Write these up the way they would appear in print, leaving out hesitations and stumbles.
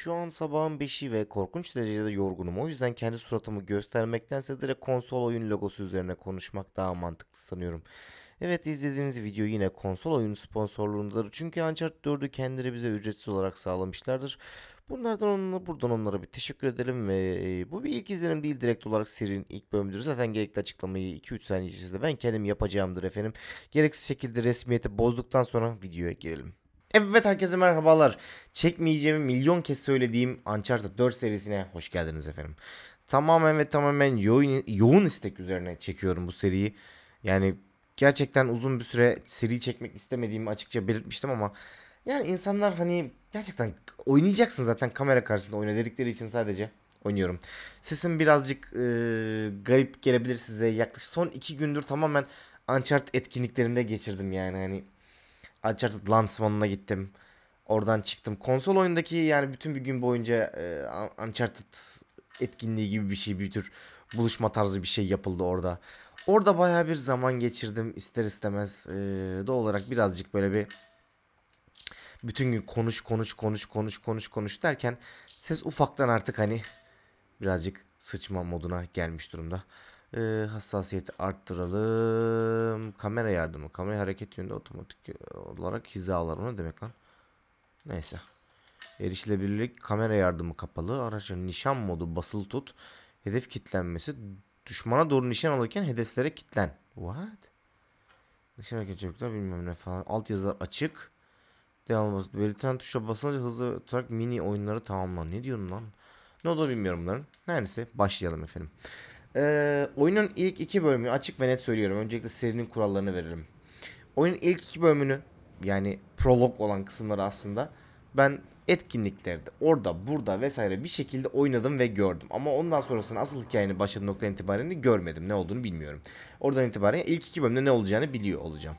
Şu an sabahın 5'i ve korkunç derecede yorgunum. O yüzden kendi suratımı göstermektense direkt konsol oyun logosu üzerine konuşmak daha mantıklı sanıyorum. Evet, izlediğiniz video yine konsol oyunu sponsorluğundadır. Çünkü Uncharted 4'ü kendileri bize ücretsiz olarak sağlamışlardır. Buradan onlara bir teşekkür edelim ve bu bir ilk izlenim değil, direkt olarak serinin ilk bölümüdür. Zaten gerekli açıklamayı 2-3 saniye içerisinde ben kendim yapacağımdır efendim. Gereksiz şekilde resmiyeti bozduktan sonra videoya girelim. Evet, herkese merhabalar. Çekmeyeceğimi milyon kez söylediğim Uncharted 4 serisine hoş geldiniz efendim. Tamamen yoğun istek üzerine çekiyorum bu seriyi. Yani gerçekten uzun bir süre seri çekmek istemediğimi açıkça belirtmiştim ama yani insanlar hani gerçekten oynayacaksın zaten kamera karşısında oyna dedikleri için sadece oynuyorum. Sesim birazcık garip gelebilir size. Yaklaşık son 2 gündür tamamen Uncharted etkinliklerinde geçirdim yani hani Uncharted lansmanına gittim. Oradan çıktım. Konsol oyundaki yani bütün bir gün boyunca Uncharted etkinliği gibi bir şey, bir tür buluşma tarzı bir şey yapıldı orada. Orada bayağı bir zaman geçirdim ister istemez. Doğal olarak birazcık böyle bir bütün gün konuş derken ses ufaktan artık hani birazcık sıçma moduna gelmiş durumda. Hassasiyeti arttıralım. Kamera yardımı. Kamera hareket yönünde otomatik olarak hizalar. O ne demek lan? Neyse. Erişilebilirlik, kamera yardımı kapalı. Araçın nişan modu basılı tut. Hedef kilitlenmesi. Düşmana doğru nişan alırken hedeflere kilitlen. What? Nişan hareket çocuklar bilmem ne falan. Alt yazılar açık. Devamlı belirtilen tuşa basınca hızlı tutarak mini oyunları tamamla. Ne diyorsun lan? Ne olduğunu bilmiyorum bunların. Her neyse başlayalım efendim. Oyunun ilk 2 bölümünü açık ve net söylüyorum. Öncelikle serinin kurallarını veririm. Oyunun ilk 2 bölümünü, yani prolog olan kısımları aslında ben etkinliklerde orada burada vesaire bir şekilde oynadım ve gördüm. Ama ondan sonrasını, asıl hikayenin başladığı noktadan itibaren görmedim. Ne olduğunu bilmiyorum. Oradan itibaren ilk 2 bölümde ne olacağını biliyor olacağım.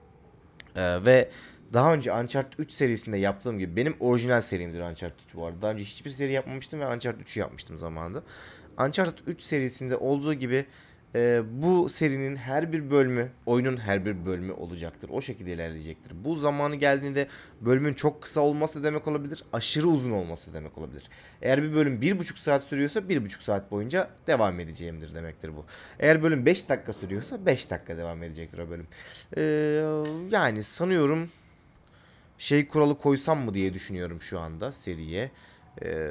Ve daha önce Uncharted 3 serisinde yaptığım gibi, benim orijinal serimdir Uncharted 3 bu arada. Daha önce hiçbir seri yapmamıştım ve Uncharted 3'ü yapmıştım zamanında. Uncharted 3 serisinde olduğu gibi bu serinin her bir bölümü oyunun her bir bölümü olacaktır. O şekilde ilerleyecektir. Bu zamanı geldiğinde bölümün çok kısa olması demek olabilir, aşırı uzun olması demek olabilir. Eğer bir bölüm 1,5 saat sürüyorsa 1,5 saat boyunca devam edeceğimdir demektir bu. Eğer bölüm 5 dakika sürüyorsa 5 dakika devam edecektir o bölüm. Ee, Yani sanıyorum şey kuralı koysam mı diye düşünüyorum şu anda seriye. Ee,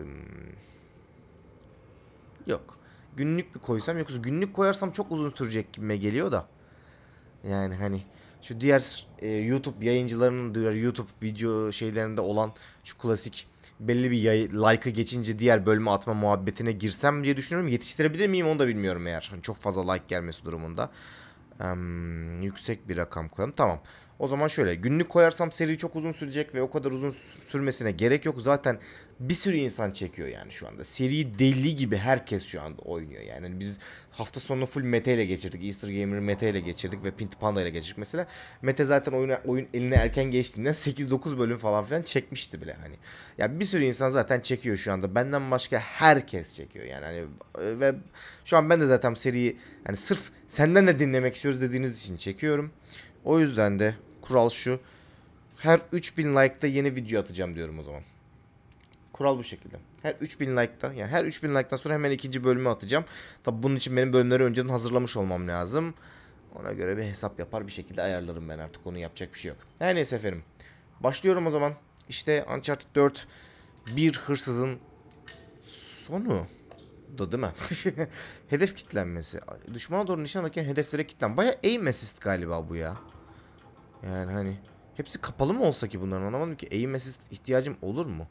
Yok. Günlük bir koysam, yoksa günlük koyarsam çok uzun sürecek gibime geliyor da. Yani hani şu diğer YouTube yayıncılarının, diğer YouTube video şeylerinde olan şu klasik belli bir like'ı geçince diğer bölüme atma muhabbetine girsem diye düşünüyorum. Yetiştirebilir miyim onu da bilmiyorum eğer. Hani çok fazla like gelmesi durumunda. Yüksek bir rakam koyalım. Tamam. O zaman şöyle, günlük koyarsam seri çok uzun sürecek ve o kadar uzun sürmesine gerek yok. Zaten bir sürü insan çekiyor yani şu anda. Seri deli gibi herkes şu anda oynuyor yani. Hani biz hafta sonunu full Mete ile geçirdik. Easter Gamer'ı Mete ile geçirdik ve Pinti Panda ile geçirdik mesela. Mete zaten oyun eline erken geçtiğinden 8-9 bölüm falan filan çekmişti bile hani. Ya bir sürü insan zaten çekiyor şu anda. Benden başka herkes çekiyor yani hani, ve şu an ben de zaten seriyi hani sırf senden de dinlemek istiyoruz dediğiniz için çekiyorum. O yüzden de kural şu. Her 3000 like'da yeni video atacağım diyorum o zaman. Kural bu şekilde. Her 3000 like'da, yani her 3000 like'dan sonra hemen ikinci bölümü atacağım. Tabi bunun için benim bölümleri önceden hazırlamış olmam lazım. Ona göre bir hesap yapar bir şekilde ayarlarım ben artık. Onu yapacak bir şey yok. Her neyse efendim. Başlıyorum o zaman. İşte Uncharted 4 bir hırsızın sonu da değil mi? Hedef kilitlenmesi. Düşmana doğru nişan alırken hedeflere kilitlen. Baya aim assist galiba bu ya. Yani hani hepsi kapalı mı olsa ki bunların, anlamadım ki. Aim assist ihtiyacım olur mu?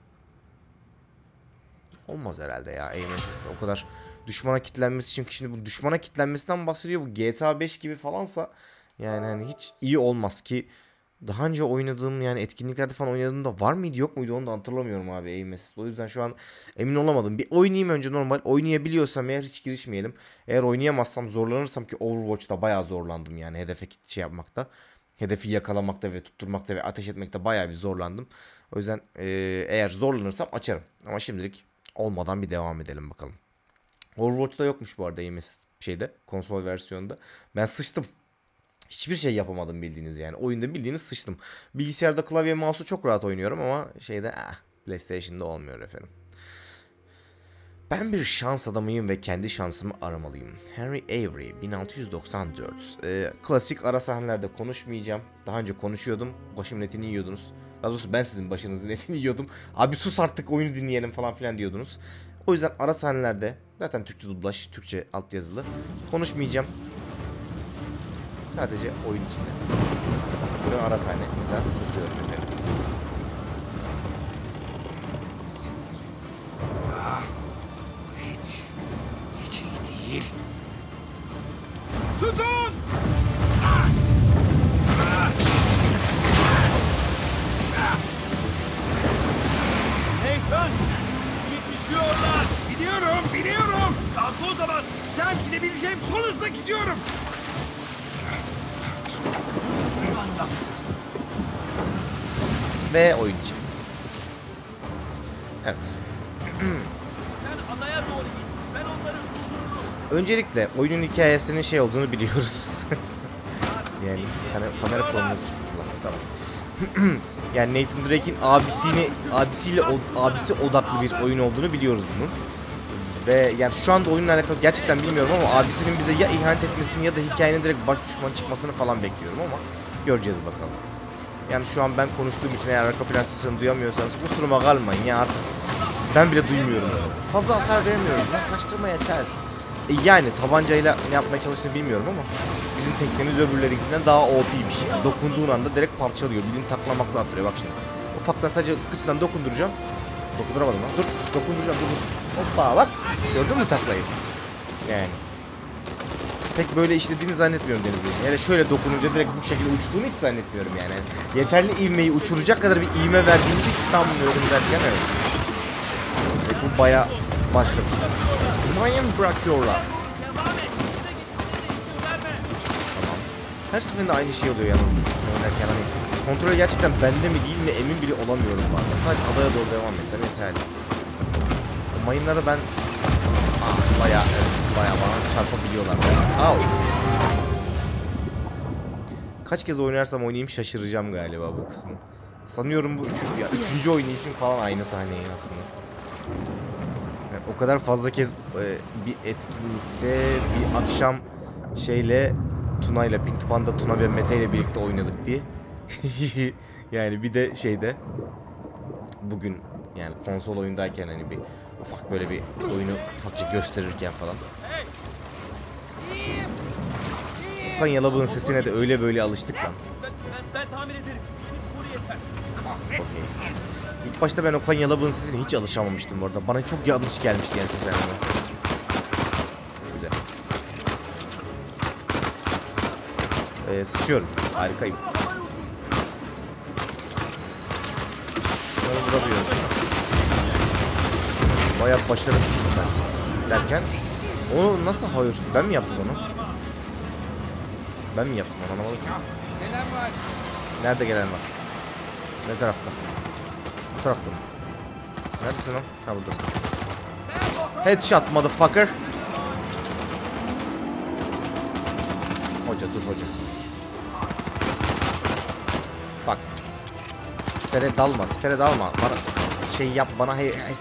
Olmaz herhalde ya aim assist. O kadar düşmana kilitlenmesi için. Şimdi bu düşmana kilitlenmesinden bahsediyor. Bu GTA 5 gibi falansa yani hani hiç iyi olmaz ki. Daha önce oynadığım, yani etkinliklerde falan oynadığımda var mıydı yok muydu onu da hatırlamıyorum abi aim assist. O yüzden şu an emin olamadım. Bir oynayayım önce normal. Oynayabiliyorsam eğer hiç girişmeyelim. Eğer oynayamazsam, zorlanırsam, ki Overwatch'ta bayağı zorlandım yani hedefe şey yapmakta. Hedefi yakalamakta ve tutturmakta ve ateş etmekte bayağı bir zorlandım. O yüzden eğer zorlanırsam açarım. Ama şimdilik olmadan bir devam edelim bakalım. Overwatch'ta yokmuş bu arada aim assist şeyde, konsol versiyonunda. Ben sıçtım. Hiçbir şey yapamadım bildiğiniz yani. Oyunda bildiğiniz sıçtım. Bilgisayarda klavye mouse'u çok rahat oynuyorum ama şeyde PlayStation'da olmuyor efendim. Ben bir şans adamıyım ve kendi şansımı aramalıyım. Henry Avery 1694. Klasik ara sahnelerde konuşmayacağım. Daha önce konuşuyordum. Başımın etini yiyordunuz. Daha doğrusu ben sizin başınızın etini yiyordum. Abi sus artık oyunu dinleyelim falan filan diyordunuz. O yüzden ara sahnelerde zaten Türkçe dublaj, Türkçe altyazılı konuşmayacağım. Sadece oyun içinde. Şu an ara sahne. Mesela susuyorum efendim. Hiç iyi değil. Tutun! Nathan! Yetişiyorlar! Biliyorum! Kalk o zaman! Sen gidebileceğim son hızla gidiyorum! Ve oyun için. Evet. Sen adaya doğru git. Ben onları durdururum. Öncelikle oyunun hikayesinin şey olduğunu biliyoruz. Yani kamera konumuz tamam. Yani Nathan Drake'in abisi odaklı bir oyun olduğunu biliyoruz bunun. Ve yani şu anda oyunla alakalı gerçekten bilmiyorum ama abisinin bize ya ihanet etmesini ya da hikayenin direkt baş düşmanı çıkmasını falan bekliyorum ama göreceğiz bakalım. Yani şu an ben konuştuğum için eğer arka plan sesini duyamıyorsanız kusuruma kalmayın ya artık. Ben bile duymuyorum. Fazla hasar veremiyorum. Yaklaştırma yeter. Yani tabancayla ne yapmaya çalıştığını bilmiyorum ama bizim teknemiz öbürlerinkinden daha OP'ymiş. Yani dokunduğun anda direkt parçalıyor. Bildiğin taklamakla attırıyor bak şimdi. Ufaktan sadece kıçından dokunduracağım. Dokunduramadım lan. Dur. Dokunduracağım. Dur. Hoppa bak. Gördün mü taklayı? Yani. Pek böyle işlediğini zannetmiyorum denizde. Yani şöyle dokununca direkt bu şekilde uçtuğunu hiç zannetmiyorum yani. Yeterli ivmeyi uçuracak kadar bir ivme verdiğimizi hiç sanmıyorum derken evet. Ve bu baya başka bir şey. Mayan bırakıyorlar. Tamam. Her seferinde aynı şey oluyor yalnız bu kısmı oynarken hani kontrol gerçekten bende mi değil mi emin bile olamıyorum bazen. Sadece adaya doğru devam etsem yeterli. O mayınları ben bayağı bana çarpabiliyorlar. Kaç kez oynarsam oynayayım şaşıracağım galiba bu kısmı. Sanıyorum bu üçüncü oynayışım falan aynı sahneyi aslında. Yani o kadar fazla kez bir etkinlikte bir akşam şeyle Tuna'yla Pink Panda Tuna ve Mete ile birlikte oynadık diye. Yani bir de şeyde bugün yani konsol oyundayken hani bir ufak böyle bir oyunu ufakça gösterirken falan. Okan Yalabık'ın sesine de öyle böyle alıştık lan. Ben tamir ederim. Vur yeter. Okay. İlk başta ben Okan Yalabık'ın sesine hiç alışamamıştım bu arada. Bana çok yanlış gelmişti yani seslenme. Güzel. Sıçıyorum. Harikayım. Şunları vurabiliyorum. Bayağı başarısızsın sen. Derken onu nasıl hayır? Ben mi yaptım onu? Ben mi yaptım onu anlamadım. Nerede gelen var? Ne tarafta? Bu tarafta mı? Neredesin lan? Ha buradasın. Headshot motherfucker. Hoca dur hoca. Bak. Sfere dalma, sfere dalma. Bana şey yap bana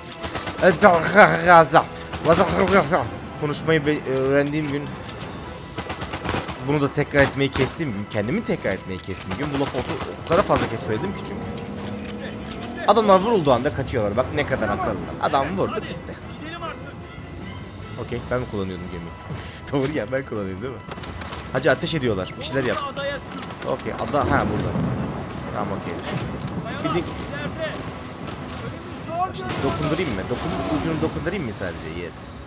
konuşmayı öğrendiğim gün bunu da tekrar etmeyi kestiğim gün, kendimi tekrar etmeyi kestiğim gün bu lafı o kadar fazla kez söyledim ki çünkü. Adamlar vurulduğu anda kaçıyorlar. Bak ne kadar akıllı. Adam vurdu gitti. Okey ben mi kullanıyordum gemiyi? Doğru ya ben kullanıyorum değil mi? Hacı ateş ediyorlar. Bir şeyler yap. Okey ada ha burada. Tamam okey. Bildik. Şimdi dokundurayım mı? Ucunu dokundurayım mı sadece? Yes.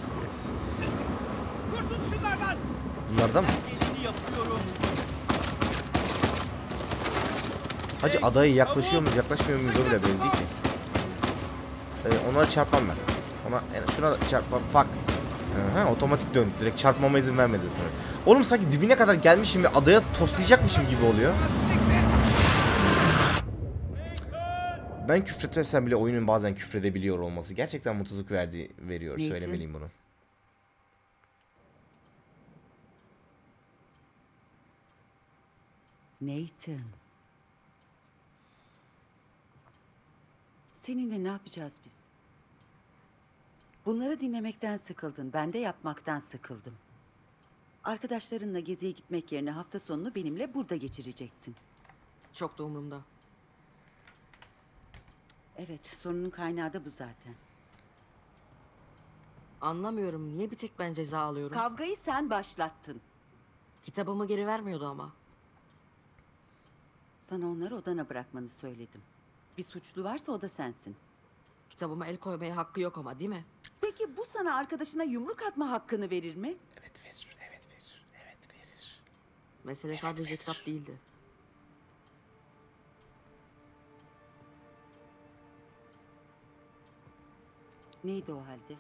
Bunlardan mı? Hacı adaya yaklaşıyor muyuz yaklaşmıyor muyuz o bile belli değil ki. Onlara çarpmam ben. Ona yani şuna da çarpmam. Fuck. Otomatik döndü. Direkt çarpmama izin vermedi. Oğlum sanki dibine kadar gelmişim ve adaya toslayacakmışım gibi oluyor. Ben küfretmesem bile oyunun bazen küfredebiliyor olması gerçekten mutluluk veriyor. Nathan. Söylemeliyim bunu. Nathan. Seninle ne yapacağız biz? Bunları dinlemekten sıkıldın. Ben de yapmaktan sıkıldım. Arkadaşlarınla geziye gitmek yerine hafta sonunu benimle burada geçireceksin. Çok da umurumda. Evet, sorunun kaynağı da bu zaten. Anlamıyorum. Niye bir tek ben ceza alıyorum? Kavgayı sen başlattın. Kitabımı geri vermiyordu ama. Sana onları odana bırakmanı söyledim. Bir suçlu varsa o da sensin. Kitabıma el koymaya hakkı yok ama, değil mi? Peki bu sana arkadaşına yumruk atma hakkını verir mi? Evet verir, evet verir, evet verir. Mesele sadece kitap değildi. Neydi o halde?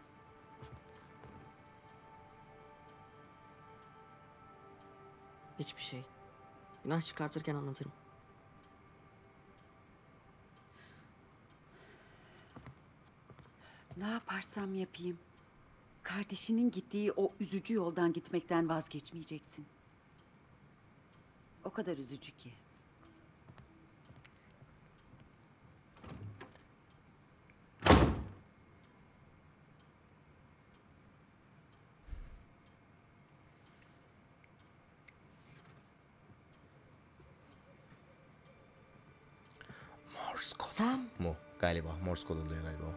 Hiçbir şey. Günah çıkartırken anlatırım. Ne yaparsam yapayım. Kardeşinin gittiği o üzücü yoldan gitmekten vazgeçmeyeceksin. O kadar üzücü ki. Morse kodu Sam. mu? Galiba Morse kodu oluyor galiba o.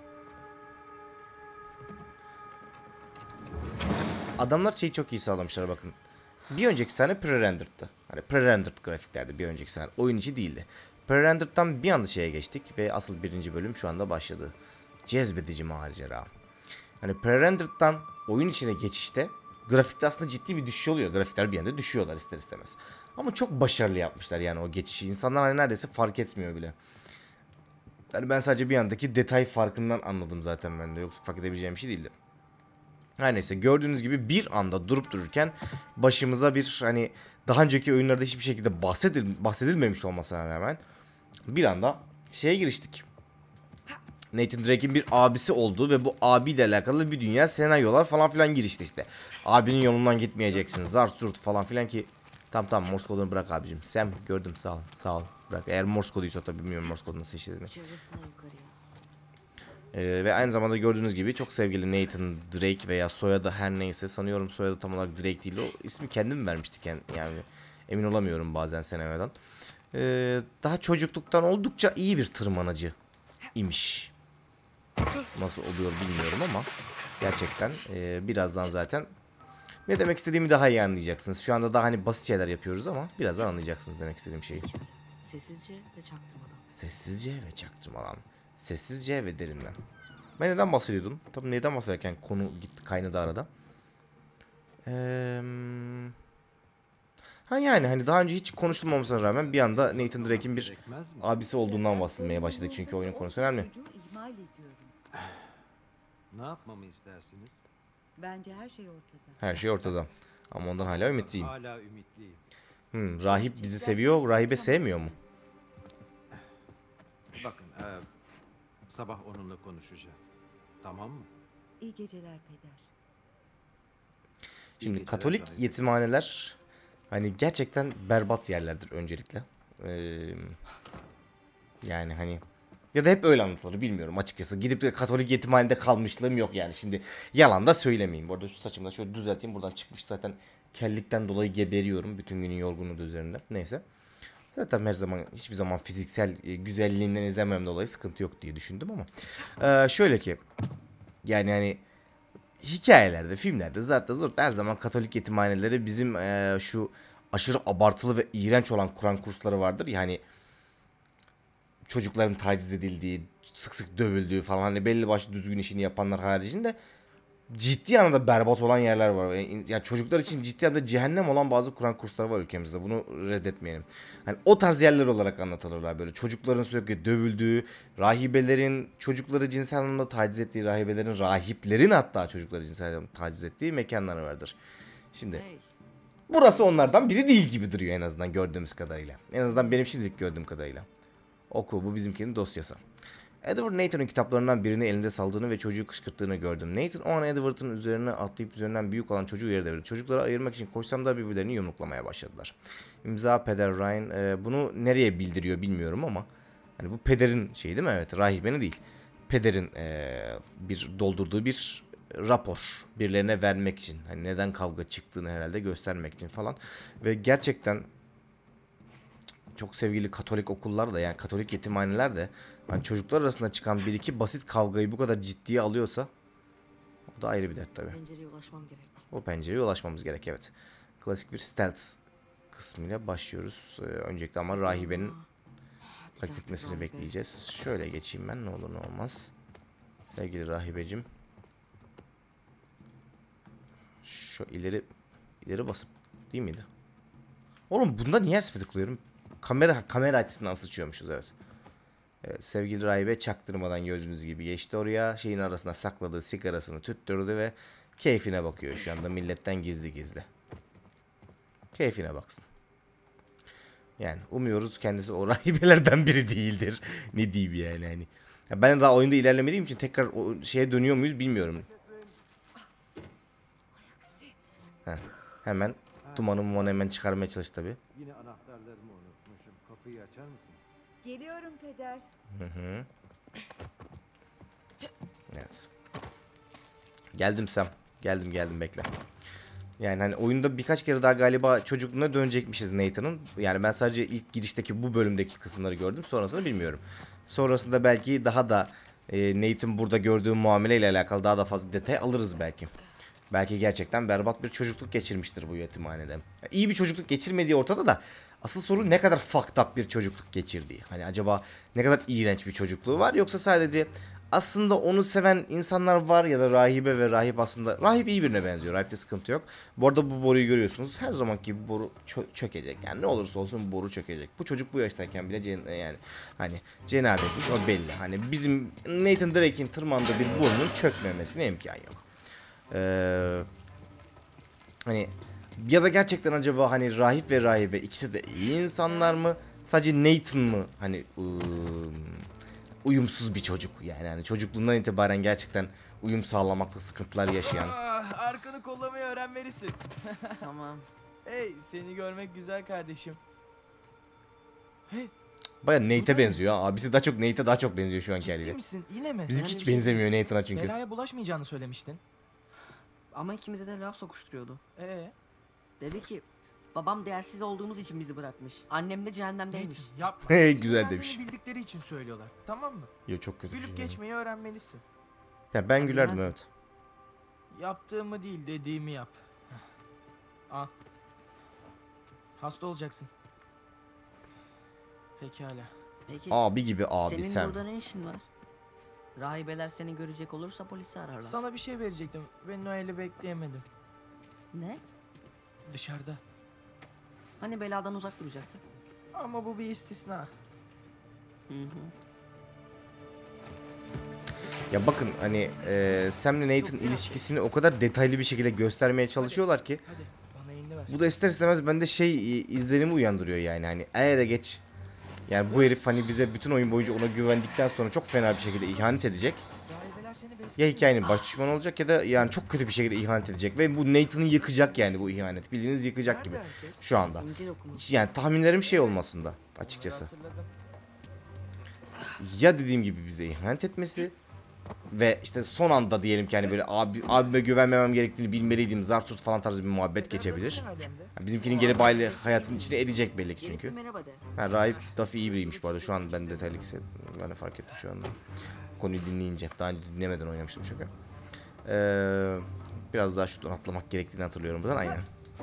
Adamlar şeyi çok iyi sağlamışlar bakın. Bir önceki sahne pre-rendered'tı. Hani pre-rendered grafiklerdi bir önceki sahne. Oyun içi değildi. Pre-rendered'dan bir anda şeye geçtik ve asıl birinci bölüm şu anda başladı. Cezbedici macera. Hani pre-rendered'dan oyun içine geçişte grafikte aslında ciddi bir düşüş oluyor. Grafikler bir anda düşüyorlar ister istemez. Ama çok başarılı yapmışlar yani o geçişi. İnsanlar hani neredeyse fark etmiyor bile. Yani ben sadece bir andaki detay farkından anladım zaten ben de. Yoksa fark edebileceğim bir şey değildi. Her neyse gördüğünüz gibi bir anda durup dururken başımıza bir hani daha önceki oyunlarda hiçbir şekilde bahsedilmemiş olmasına rağmen bir anda şeye giriştik. Nathan Drake'in bir abisi olduğu ve bu abiyle alakalı bir dünya senaryolar falan filan girişti işte. Abinin yolundan gitmeyeceksin zart zurt falan filan ki tamam Morse kodunu bırak abicim. Sam gördüm sağ ol bırak. Eğer Morse koduysa tabii bilmiyorum Morse kodunu nasıl işlediğini. Çevresine yukarıya. Ve aynı zamanda gördüğünüz gibi çok sevgili Nathan Drake veya soyadı her neyse sanıyorum soyadı tam olarak Drake değil o ismi kendim vermiştik yani emin olamıyorum bazen senaryodan. Daha çocukluktan oldukça iyi bir tırmanıcı imiş. Nasıl oluyor bilmiyorum ama gerçekten birazdan zaten ne demek istediğimi daha iyi anlayacaksınız. Şu anda daha hani basit şeyler yapıyoruz ama birazdan anlayacaksınız demek istediğim şeyi. Sessizce ve çaktırmadan. Sessizce ve çaktırmadan. Sessizce ve derinden. Ben neden bahsediyordum? Tabii neden bahsederken konu gitti kaynadı arada. Ha yani hani daha önce hiç konuşulmamasına rağmen bir anda Nathan Drake'in bir abisi olduğundan bahsedilmeye başladık çünkü oyunun konusu önemli. Çocuğu ihmal ediyorum. Ne yapmamı istersiniz? Bence her şey ortada. Her şey ortada. Ama ondan hala ümitliyim. Hala ümitliyim. Rahip bizi seviyor, rahibe sevmiyor mu? Bakın, sabah onunla konuşacağım. Tamam mı? İyi geceler peder. Şimdi geceler Katolik rahibe. yetimhaneler hani gerçekten berbat yerlerdir öncelikle. Yani hani ya da hep öyle anlatılır bilmiyorum açıkçası. Gidip de Katolik yetimhanede kalmışlığım yok yani şimdi yalan da söylemeyeyim. Bu arada şu saçımı da şöyle düzelteyim buradan çıkmış zaten kellikten dolayı geberiyorum bütün günün yorgunluğu da üzerinde. Neyse. Zaten her zaman hiçbir zaman fiziksel güzelliğinden izlemem dolayı sıkıntı yok diye düşündüm ama. Şöyle ki yani hani hikayelerde, filmlerde zaten her zaman Katolik yetimhaneleri bizim şu aşırı abartılı ve iğrenç olan Kur'an kursları vardır. Yani çocukların taciz edildiği, sık sık dövüldüğü falan hani belli başlı düzgün işini yapanlar haricinde ciddi anlamda berbat olan yerler var. Yani çocuklar için ciddi anlamda cehennem olan bazı Kur'an kursları var ülkemizde. Bunu reddetmeyelim. Hani o tarz yerler olarak anlatılırlar böyle. Çocukların sürekli dövüldüğü, rahibelerin çocukları cinsel anlamda taciz ettiği, rahiplerin hatta çocukları cinsel anlamda taciz ettiği mekanlar vardır. Şimdi Hey. burası onlardan biri değil gibi duruyor en azından gördüğümüz kadarıyla. En azından benim şimdilik gördüğüm kadarıyla. Oku bu bizimkinin dosyası. Edward Nathan'ın kitaplarından birini elinde saldığını ve çocuğu kışkırttığını gördüm. Nathan o an Edward'ın üzerine atlayıp üzerinden büyük olan çocuğu yere devirdi. Çocukları ayırmak için koşsam da birbirlerini yumruklamaya başladılar. İmza Peder Ryan bunu nereye bildiriyor bilmiyorum ama hani bu pederin şeyi değil mi? Evet rahibenin değil. pederin bir doldurduğu bir rapor birilerine vermek için. Hani neden kavga çıktığını herhalde göstermek için falan. Ve gerçekten çok sevgili Katolik okullar da, yani Katolik yetimhaneler de hani çocuklar arasında çıkan bir iki basit kavgayı bu kadar ciddiye alıyorsa o da ayrı bir dert tabii. Pencereye ulaşmam gerek. O pencereye ulaşmamız gerek, evet. Klasik bir stealth kısmıyla başlıyoruz. Öncelikle ama rahibenin hareket etmesini Rahibe. bekleyeceğiz. Şöyle geçeyim ben, ne olur ne olmaz. Sevgili rahibecim. Şu ileri basıp değil miydi? Oğlum bunda niye her sefer tıklıyorum? Kamera açısından sıçıyormuşuz, evet. Evet, sevgili rahibe çaktırmadan gördüğünüz gibi geçti oraya. Şeyin arasına sakladığı sigarasını tüttürdü ve keyfine bakıyor şu anda milletten gizli gizli. Keyfine baksın. Yani umuyoruz kendisi o rahibelerden biri değildir. Ne diyeyim yani hani. Ya ben daha oyunda ilerlemediğim için tekrar o şeye dönüyor muyuz bilmiyorum. Heh, hemen dumanımı hemen çıkarmaya çalış tabi. Yine anahtarlarımı unutmuşum. Kapıyı açar mısın? Geliyorum peder. Hı hı. Evet. Geldim Sam. Geldim bekle. Yani hani oyunda birkaç kere daha galiba çocukluğuna dönecekmişiz Nathan'ın. Yani ben sadece ilk girişteki bu bölümdeki kısımları gördüm. Sonrasını bilmiyorum. Sonrasında belki daha da Nathan burada gördüğü muameleyle alakalı daha da fazla detay alırız belki. Belki gerçekten berbat bir çocukluk geçirmiştir bu yetimhanede. İyi bir çocukluk geçirmediği ortada da asıl soru ne kadar fucked up bir çocukluk geçirdiği. Hani acaba ne kadar iğrenç bir çocukluğu var, yoksa sadece aslında onu seven insanlar var ya da rahibe ve rahip aslında... Rahip iyi birine benziyor. Rahipte sıkıntı yok. Bu arada bu boruyu görüyorsunuz. Her zamanki boru çökecek. Yani ne olursa olsun bu boru çökecek. Bu çocuk bu yaştayken bile yani hani cenabet etmiş, o belli. Hani bizim Nathan Drake'in tırmandığı bir burnun çökmemesine imkan yok. Hani ya da gerçekten acaba hani rahip ve rahibe ikisi de iyi insanlar mı? Sadece Nathan mı hani uyumsuz bir çocuk, yani hani çocukluğundan itibaren gerçekten uyum sağlamakta sıkıntılar yaşayan. Arkanı kollamayı öğrenmelisin. Tamam. Hey, seni görmek güzel kardeşim. Baya Nate'e benziyor ha. Abisi daha çok Nate'e daha çok benziyor şu anki Ciddi haliyle. misin? Yine mi? Bizimki hiç benzemiyor Nathan'a çünkü. Belaya bulaşmayacağını söylemiştin. Ama ikimize de laf sokuşturuyordu. Dedi ki babam değersiz olduğumuz için bizi bırakmış. Annem de cehennemdeymiş. Nathan yapma. Hey, Senin güzel kendini demiş. bildikleri için söylüyorlar. Tamam mı? Yo, çok kötü bir Gülüp şey. geçmeyi öğrenmelisin. Ya ben Sen gülerdim, bilmezdin. evet. Yaptığımı değil, dediğimi yap. Al. Hasta olacaksın. Pekala. Peki Abi gibi abi senin sen. burada ne işin var? Rahibeler seni görecek olursa polisi ararlar. Sana bir şey verecektim ve Noel'i bekleyemedim. Ne? Dışarıda. Hani beladan uzak duracaktık? Ama bu bir istisna. Hı hı. Ya bakın hani Sam'le Nathan ilişkisini o kadar detaylı bir şekilde göstermeye çalışıyorlar ki Hadi bana elini ver. bu da ister istemez bende izlenimi uyandırıyor yani hani de geç. Yani bu herif hani bize bütün oyun boyunca ona güvendikten sonra çok fena bir şekilde ihanet edecek. Rahibeler seni Ya besliyor. hikayenin baş düşmanı olacak ya da yani çok kötü bir şekilde ihanet edecek ve bu Nathan'ı yıkacak, yani bu ihanet. Bildiğiniz yıkacak gibi Nerede herkes? şu anda. İncil okumuş. Yani tahminlerim şey olmasında Onları açıkçası. hatırladım. Ya dediğim gibi bize ihanet etmesi ve işte son anda diyelim ki hani böyle abime güvenmemem gerektiğini bilmeliydim. Zarturt falan tarzı bir muhabbet geçebilir. Ne alemde? Yani bizimkinin gelip aile hayatın içine edecek belli ki Gelip çünkü. bir merhaba de. Ha, Rahip Duffy iyi biriymiş bu arada. Şu an ben detaylı ben de fark ettim şu anda. Konuyu dinleyince. Daha önce dinlemeden oynamıştım çünkü. Biraz daha şuradan atlamak gerektiğini hatırlıyorum buradan. Aynen.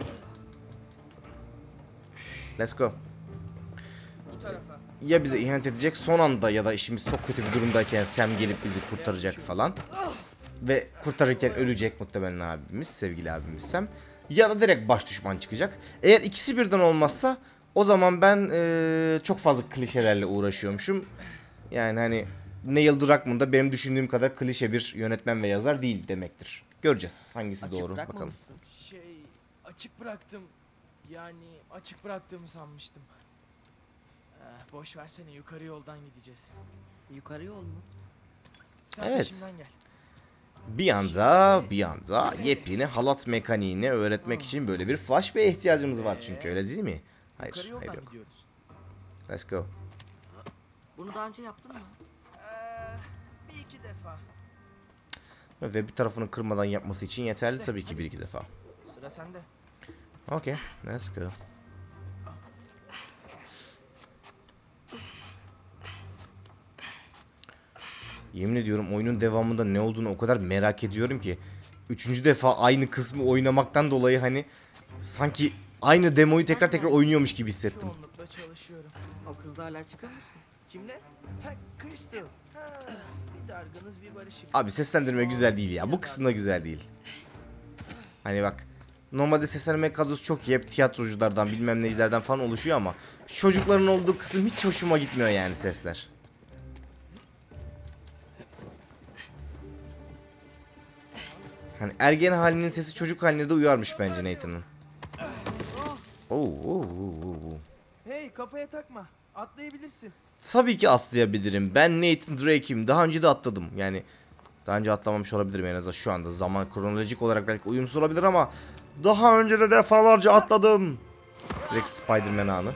Let's go. Bu tarafa. Ya bize ihanet edecek son anda ya da işimiz çok kötü bir durumdayken Sam gelip bizi kurtaracak falan. Ve kurtarırken ölecek muhtemelen abimiz, sevgili abimiz Sam. Ya da direkt baş düşman çıkacak. Eğer ikisi birden olmazsa o zaman ben çok fazla klişelerle uğraşıyormuşum. Yani hani Neil Druckmann da benim düşündüğüm kadar klişe bir yönetmen ve yazar değil demektir. Göreceğiz hangisi Açık doğru bakalım. bırakmamışsın. Açık bıraktım. Yani açık bıraktığımı sanmıştım. Boş versene, yukarı yoldan gideceğiz. Yukarı yol mu? Sen Evet. peşimden gel. Bir anda yepyeni halat mekaniğini öğretmek için böyle bir flashback'e ihtiyacımız var çünkü, öyle değil mi? Hayır, Yukarı hayır yoldan yok. gidiyoruz. Let's go. Bunu daha önce yaptın mı? Bir iki defa. Ve bir tarafını kırmadan yapması için yeterli İşte, tabii ki hadi. bir iki defa. Sıra sende. Okay, let's go. Yemin ediyorum oyunun devamında ne olduğunu o kadar merak ediyorum ki. Üçüncü defa aynı kısmı oynamaktan dolayı hani sanki aynı demoyu tekrar tekrar oynuyormuş gibi hissettim. Çoğunlukla çalışıyorum. O kızla hala çıkıyor musun? Kimle? Ha, Crystal. Ha, bir dargınız bir barışık. Abi seslendirme Şu güzel an değil ya. Bu bir kısımda güzel değil. Hani bak. Normalde seslendirme kadrosu çok iyi. Hep tiyatroculardan bilmem necilerden falan oluşuyor ama çocukların olduğu kısım hiç hoşuma gitmiyor yani sesler. Hani ergen halinin sesi çocuk haline de uyarmış bence Nathan'ın. Hey, kafaya takma. Atlayabilirsin. Tabii ki atlayabilirim. Ben Nathan Drake'im. Daha önce de atladım. Yani daha önce atlamamış olabilirim en azından şu anda. Zaman kronolojik olarak belki uyumsuz olabilir ama daha önce de defalarca atladım. Direkt Spider-Man anı.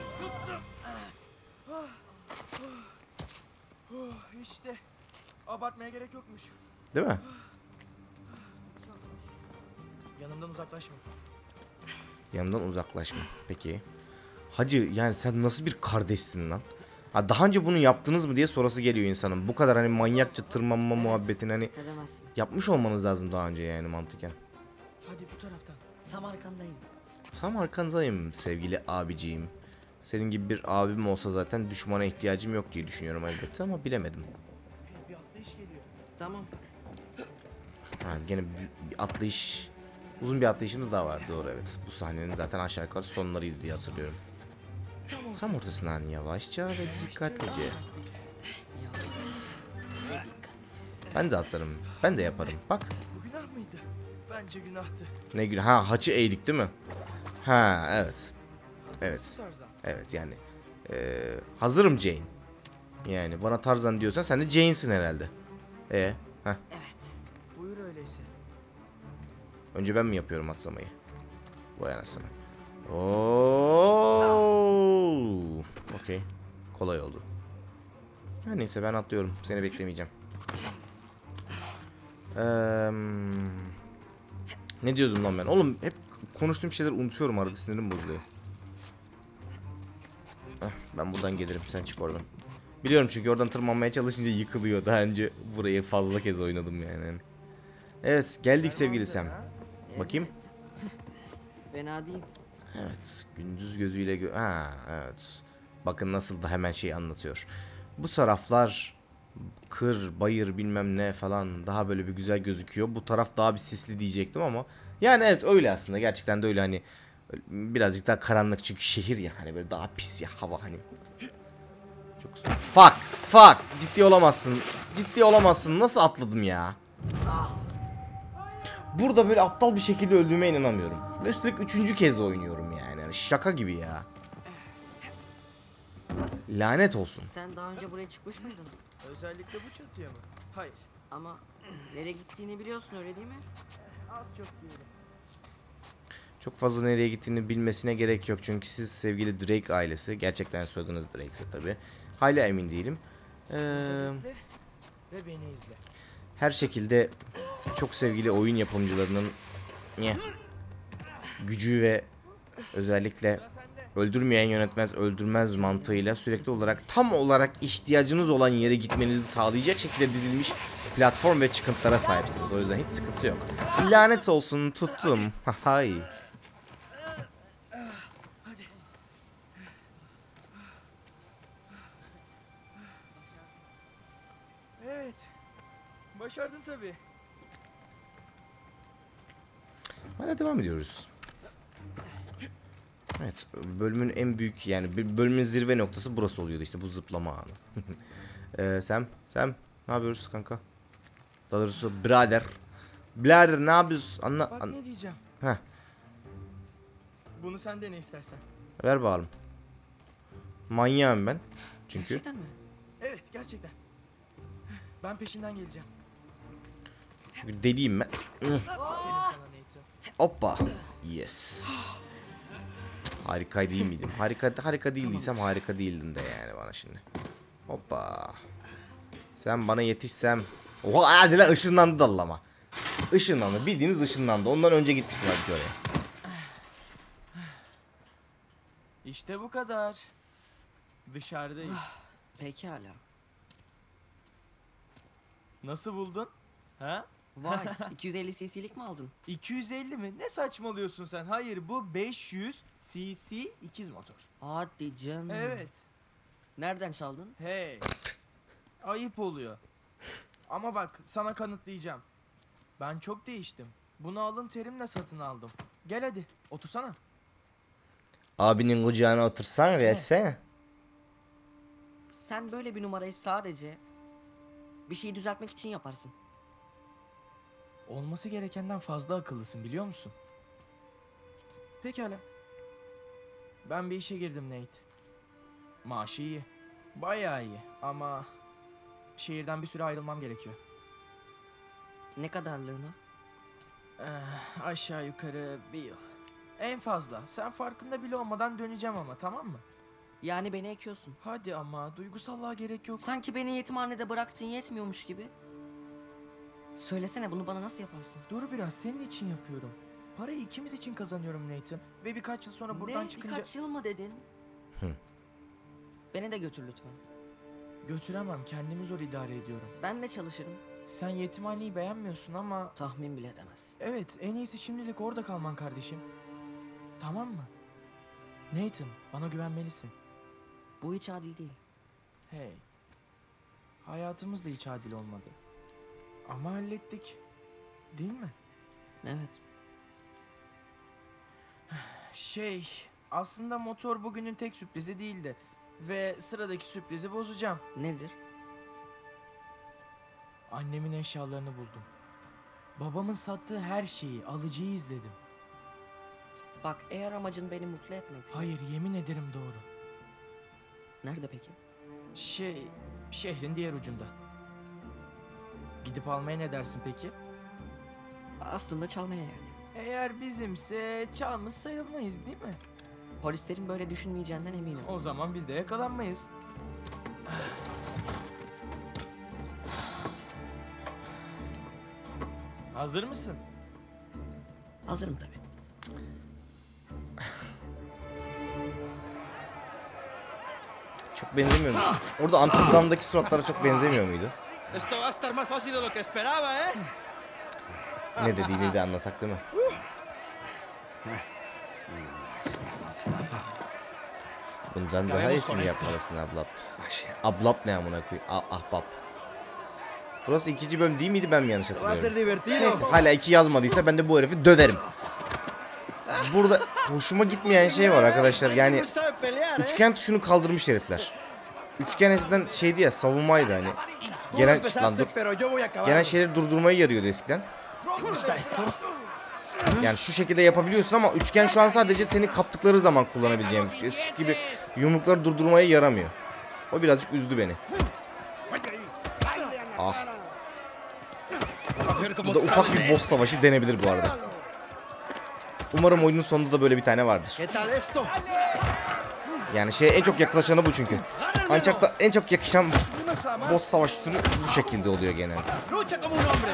İşte. Abartmaya gerek yokmuş. Değil mi? Yanımdan uzaklaşma. Yanımdan uzaklaşma. Peki. Hacı yani sen nasıl bir kardeşsin lan? Ha, daha önce bunu yaptınız mı diye sorası geliyor insanın. Bu kadar hani manyakça tırmanma muhabbetini hani Edemezsin. yapmış olmanız lazım daha önce yani mantıken. Hadi bu taraftan. Tam arkandayım. Tam arkandayım sevgili abiciğim. Senin gibi bir abim olsa zaten düşmana ihtiyacım yok diye düşünüyorum elbette ama bilemedim. Hey, bir atlayış geliyor. Tamam. Ha, gene bir atlayış, uzun bir atlayışımız daha var doğru evet. Bu sahnenin zaten aşağı yukarı sonlarıydı diye hatırlıyorum. Tam ortasından yavaşça ve dikkatlice. Yavaş. Ve dikkat. Ben de atarım. Ben de yaparım. Bak. Bu günah mıydı? Bence günahtı. Ne günah. Ha haçı eğdik değil mi? Ha evet. Hazır Evet. mısın Tarzan? Evet yani. Hazırım Jane. Yani bana Tarzan diyorsan sen de Jane'sin herhalde. Heh. Evet. Buyur öyleyse. Önce ben mi yapıyorum atlamayı? Vay anasını. Oo. Okey. Kolay oldu. Her neyse ben atlıyorum. Seni beklemeyeceğim. Ne diyordum lan ben? Oğlum hep konuştuğum şeyleri unutuyorum arada sinirim bozuluyor. Ben buradan gelirim sen çık oradan. Biliyorum çünkü oradan tırmanmaya çalışınca yıkılıyor. Daha önce burayı fazla kez oynadım yani. Evet geldik sevgili Sam. Bakayım. Evet. Fena değil. Evet gündüz gözüyle ha evet. Bakın nasıl da hemen şey anlatıyor. Bu taraflar kır, bayır bilmem ne falan daha böyle bir güzel gözüküyor. Bu taraf daha bir sisli diyecektim ama yani evet öyle aslında gerçekten de öyle hani birazcık daha karanlık çünkü şehir ya hani böyle daha pis ya hava hani. Çok fuck ciddi olamazsın. Ciddi olamazsın. Nasıl atladım ya? Burada böyle aptal bir şekilde öldüğüme inanamıyorum. Ve üstelik 3. kez oynuyorum yani. Yani şaka gibi ya. Lanet olsun. Sen daha önce buraya çıkmış mıydın? Özellikle bu çatıya mı? Hayır. Ama nereye gittiğini biliyorsun öyle değil mi? Az çok diyelim. Çok fazla nereye gittiğini bilmesine gerek yok. Çünkü siz sevgili Drake ailesi, gerçekten soyadınız Drake'se tabi. Hala emin değilim. Bekle ve beni izle. Her şekilde çok sevgili oyun yapımcılarının gücü ve özellikle öldürmeyen yönetmez öldürmez mantığıyla sürekli olarak tam olarak ihtiyacınız olan yere gitmenizi sağlayacak şekilde dizilmiş platform ve çıkıntılara sahipsiniz. O yüzden hiç sıkıntı yok. Lanet olsun tuttum. Hay. Evet. Başardın tabii. Hala devam ediyoruz. Evet, bölümün en büyük yani bölümün zirve noktası burası oluyordu işte bu zıplama anı. Sam ne yapıyoruz kanka? Daha doğrusu birader ne yapıyorsun? Bak ne diyeceğim. Heh, Bunu sen de ne istersen. ver bakalım. Manyağım ben. Çünkü Gerçekten mi? Evet, gerçekten. Ben peşinden geleceğim. deliyim ben. Aferin sana Nathan. Hoppa. Yes. Harika değil miydim? Harika değildiysem harika değildim de yani bana şimdi. Hoppa. Sen bana yetişsem. Oha hadi lan ışınlandı dallama. Işınlandı. Bildiğiniz ışınlandı. Ondan önce gitmiştim hadi oraya. İşte bu kadar. Dışarıdayız. Pekala. Nasıl buldun? Ha? Vay 250 cc'lik mi aldın? 250 mi? Ne saçmalıyorsun sen? Hayır, bu 500 cc ikiz motor. Hadi canım. Evet. Nereden çaldın? Hey. Ayıp oluyor. Ama bak, sana kanıtlayacağım. Ben çok değiştim. Bunu alın terimle satın aldım. Gel hadi, otursana. Abinin kucağına otursan ve etsene. Sen böyle bir numarayı sadece bir şeyi düzeltmek için yaparsın. Olması gerekenden fazla akıllısın, biliyor musun? Pekala. Ben bir işe girdim Nate. Maaşı iyi. Bayağı iyi ama şehirden bir süre ayrılmam gerekiyor. Ne kadarlığına? Aşağı yukarı bir yıl. En fazla. Sen farkında bile olmadan döneceğim ama, tamam mı? Yani beni ekiyorsun. Hadi ama, duygusallığa gerek yok. Sanki beni yetimhanede bıraktığın yetmiyormuş gibi. Söylesene bunu bana nasıl yaparsın? Dur biraz, senin için yapıyorum. Parayı ikimiz için kazanıyorum Nathan. Ve birkaç yıl sonra buradan Ne? çıkınca... Birkaç yıl mı dedin? Beni de götür lütfen. Götüremem, kendimi zor idare ediyorum. Ben de çalışırım. Sen yetimhaneyi beğenmiyorsun ama... Tahmin bile edemezsin. Evet, en iyisi şimdilik orada kalman kardeşim. Tamam mı? Nathan, bana güvenmelisin. Bu hiç adil değil. Hey. Hayatımız da hiç adil olmadı. Ama hallettik. Değil mi? Evet. Aslında motor bugünün tek sürprizi değildi. Ve sıradaki sürprizi bozacağım. Nedir? Annemin eşyalarını buldum. Babamın sattığı her şeyi, alıcıyı izledim. Bak eğer amacın beni mutlu etmekse. Hayır, yemin ederim doğru. Nerede peki? Şehrin diğer ucunda. Gidip almaya ne dersin peki? Aslında çalmaya yani. Eğer bizimse çalmış sayılmayız değil mi? Polislerin böyle düşünmeyeceğinden eminim. O zaman biz de yakalanmayız. Hazır mısın? Hazırım tabii. Çok benzemiyor mu? Orada Antizgam'daki suratlara çok benzemiyor muydu? Esto va a estar más fácil de lo que esperaba, ¿eh? Ne dediğini de anlasak değil mi? Bundan daha iyisini yapmalısın ablap. Ablap ne amına koyayım? Ahbap. Burası ikinci bölüm değil miydi, ben mi yanlış Va a ser hatırlıyorum? divertido. Neyse hala 2 yazmadıysa ben de bu herifi döverim. Burada hoşuma gitmeyen şey var arkadaşlar, yani No sabe pelear, ¿eh? üçgen tuşunu kaldırmış herifler. Üçgen eskiden şeydi ya, savunmaydı hani. Tú Gelen, lan empezaste, dur. pero yo voy a acabar. Gelen şeyleri durdurmayı yarıyordu eskiden. ¿Te gusta esto? Yani şu şekilde yapabiliyorsun ama üçgen şu an sadece seni kaptıkları zaman kullanabileceğim bir şey. Eskisi gibi yumrukları durdurmaya yaramıyor. O birazcık üzdü beni. Ah. A ver Bu cómo da ufak sales bir de boss savaşı denebilir bu arada. Umarım oyunun sonunda da böyle bir tane vardır. ¿Qué tal esto? Yani şeye en çok yaklaşanı bu çünkü. Ancak da en çok yakışan boss savaş türü bu şekilde oluyor genelde. Lucha como un hombre.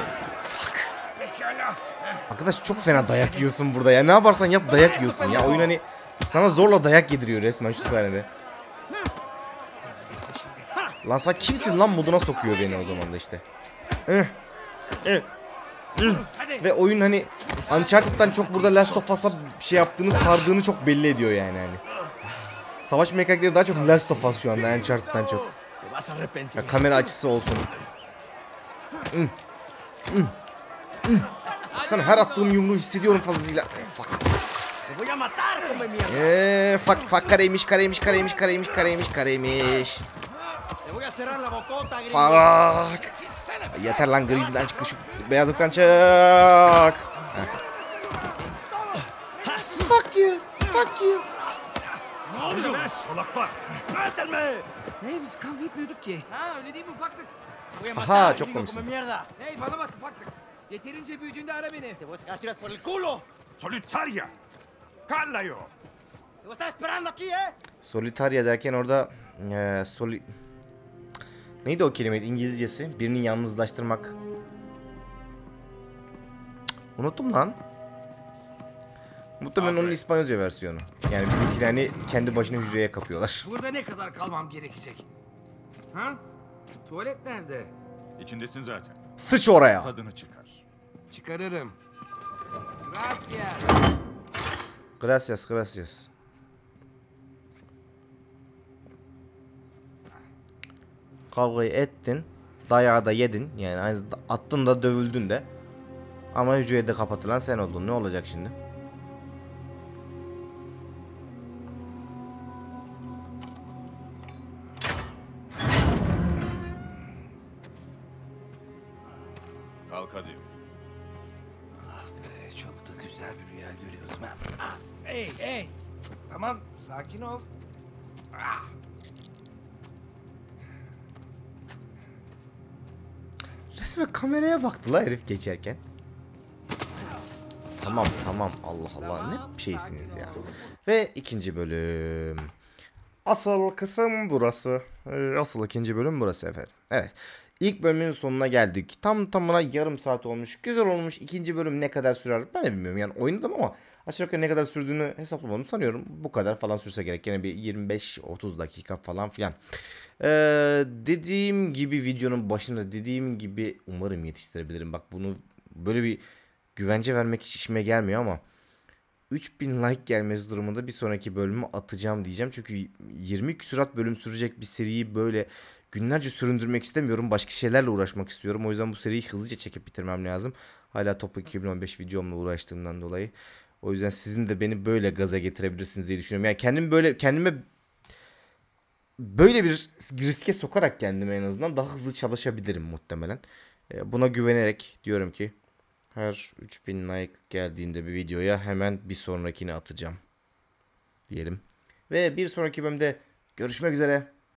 Arkadaş çok fena dayak yiyorsun burada ya. Ne yaparsan yap dayak yiyorsun ya. Oyun hani sana zorla dayak yediriyor resmen şu sahnede. Lan sen kimsin lan, moduna sokuyor beni o zaman da işte. Ve oyun hani Uncharted'dan çok burada Last of Us'a şey yaptığını, sardığını çok belli ediyor yani hani. Savaş mekanikleri daha çok Last of Us şu anda Uncharted'dan çok. Te vas a arrepentir. Ya kamera açısı olsun. Sana her attığım yumruğu hissediyorum fazlasıyla. Fuck. Te voy a matar, come mierda. Fuck kareymiş. Te voy a cerrar la bocota, gringo. Fuck. Yeter lan, griden çık, şu beyazlıktan çık. Fuck you. Hey biz kavga etmiyorduk ki. Ha öyle değil mi ufaklık? Te voy a Aha, matar, çok gringo, komiksin. come mierda. Hey bana bak ufaklık. Yeterince büyüdüğünde ara beni. Te voy a sacar tiras por el culo. Solitaria! Callaio! Te voy a estar esperando aquí, ¿eh? Solitaria derken orada Neydi o kelime İngilizcesi? Birini yalnızlaştırmak. Cık, unuttum lan. Muhtemelen onun İspanyolca versiyonu. Yani bizimkilerini kendi başına hücreye kapıyorlar. Burada ne kadar kalmam gerekecek? Ha? Tuvalet nerede? İçindesin zaten. Sıç oraya. Tadını çıkar. Çıkarırım. Gracias. Gracias, gracias. Kavgayı ettin. Dayağı da yedin. Yani aynı attın da dövüldün de. Ama hücreye de kapatılan sen oldun. Ne olacak şimdi? Kalk hadi. Çok da güzel bir rüya görüyordum ha. Hey hey. Tamam sakin ol. Resmen kameraya baktı la herif geçerken. Tamam tamam, Allah Allah, ne bir şeysiniz ya. Ve ikinci bölüm. Asıl kısım burası. Asıl ikinci bölüm burası efendim. Evet. İlk bölümün sonuna geldik. Tam tamına yarım saat olmuş. Güzel olmuş. İkinci bölüm ne kadar sürer ben de bilmiyorum. Yani oynadım ama aşağı yukarı ne kadar sürdüğünü hesaplamadım. Sanıyorum bu kadar falan sürse gerek. Yani bir 25-30 dakika falan filan. Dediğim gibi videonun başında dediğim gibi umarım yetiştirebilirim. Bak bunu böyle bir güvence vermek hiç işime gelmiyor ama 3000 like gelmesi durumunda bir sonraki bölümü atacağım diyeceğim. Çünkü 20 küsurat bölüm sürecek bir seriyi böyle günlerce süründürmek istemiyorum. Başka şeylerle uğraşmak istiyorum. O yüzden bu seriyi hızlıca çekip bitirmem lazım. Hala Top 2015 videomla uğraştığımdan dolayı. O yüzden sizin de beni böyle gaza getirebilirsiniz diye düşünüyorum. Yani kendime böyle bir riske sokarak kendime en azından daha hızlı çalışabilirim muhtemelen. Buna güvenerek diyorum ki her 3000 like geldiğinde bir videoya hemen bir sonrakini atacağım diyelim. Ve bir sonraki bölümde görüşmek üzere.